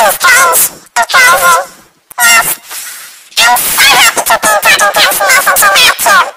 is strange, because, yes, I'm so happy to be talking to us to Matthew.